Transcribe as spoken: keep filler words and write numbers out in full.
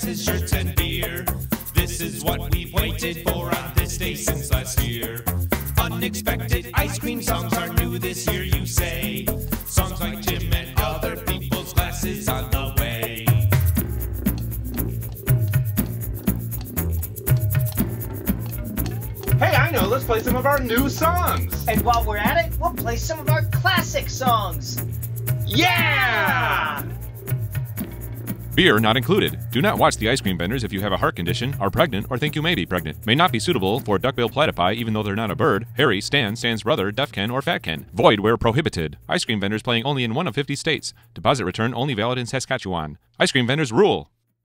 glasses, shirts, and beer. This is what we've waited for on this day since last year. Unexpected ice cream songs are new this year, you say. Songs like Jim and other people's glasses on the way. Hey, I know, let's play some of our new songs. And while we're at it, we'll play some of our classic songs. Yeah! Beer not included. Do not watch the ice cream vendors if you have a heart condition, are pregnant, or think you may be pregnant. May not be suitable for duckbill platypi even though they're not a bird. Harry, Stan, Stan's brother, Deaf Ken, or Fat Ken. Void where prohibited. Ice cream vendors playing only in one of fifty states. Deposit return only valid in Saskatchewan. Ice cream vendors rule.